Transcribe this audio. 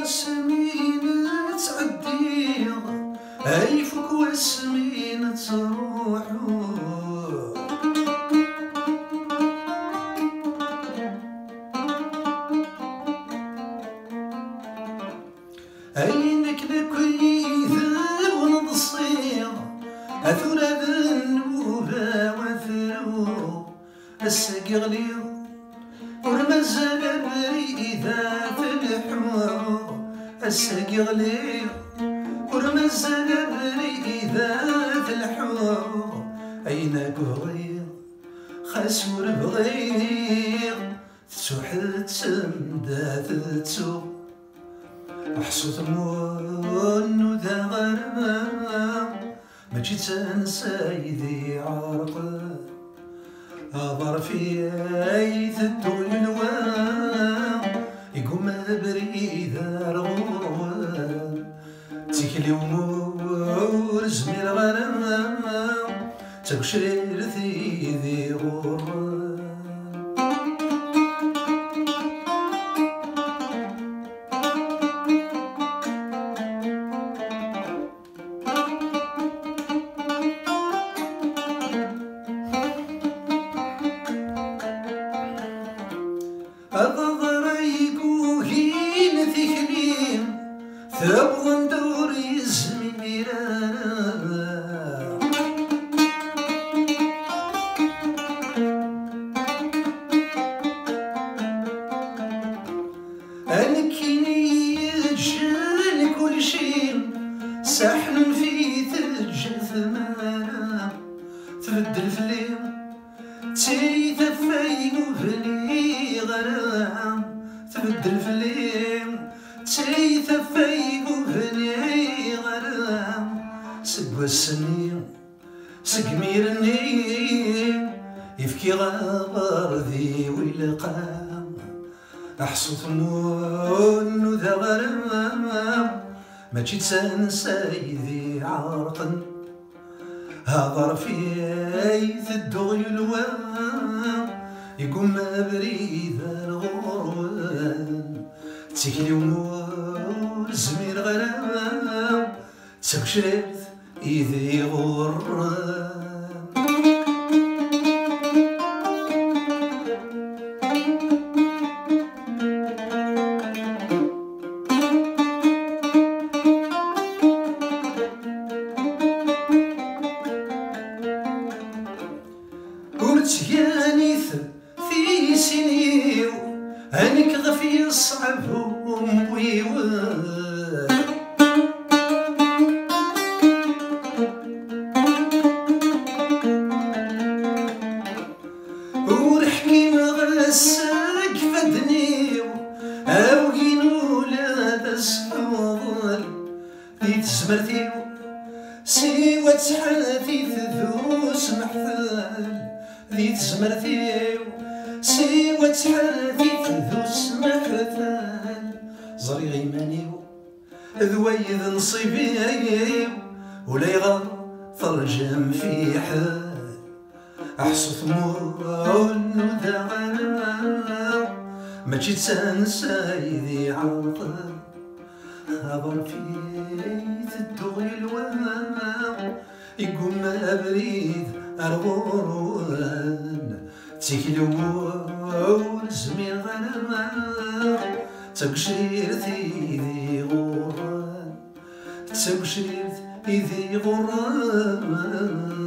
سمين تعدي هيفك وسمين تروحو عينك لكويذ ونضصير أثورا ذنوبا وثرو السقغلي ورمزل بريدة الحمر السقغلي ورمزل بريدة الحمر عينك بغير خاسور بغير تسوحت سمدات تسو محسوط مون وذا غرام ماجي تنسى يدي عرق هضر في عيث الدغل الوام يقوم بريد الغروام تيكلي ومور زميل غرام تكشير ذي غرام أضريقو هين ثكليم ثبغ ندور يزميرانا أنكيني يجل كل شي سحن في ثلج ثمانا تبدل فليم تيثفين وفلي غرام تبدل فليم تيثفين وفلي غرام سقوى السنين سقميرني يفكي غابر ذي ويلقام أحصوت النون وذا غرام ماجي تنسى ذي عرقا هضر في عيث الدغل الوام يقوم بريد الغروان تكلي ومور زمير غرام تكشرت إذي غرام ورتيانيث في سنيو هانك غفي صعب ومويوان ورحكي مغساك فدنيو اوغينو لا تسحوضل ذي تزمرتيو سيوة تحاثي ذوس محفل ذي تزمرتيو سيوة تحاثي ذوس محفل زري غيمانيو ذويذ نصيبي ولا يغار فرجم في حال أحصث مون وذا غنام ماجي تنسى ذي عرقا هضر في الدغل الوام يقوم بريد الغروان تيكلو زميل غنام تقشير ذي غران تقشير ذي غران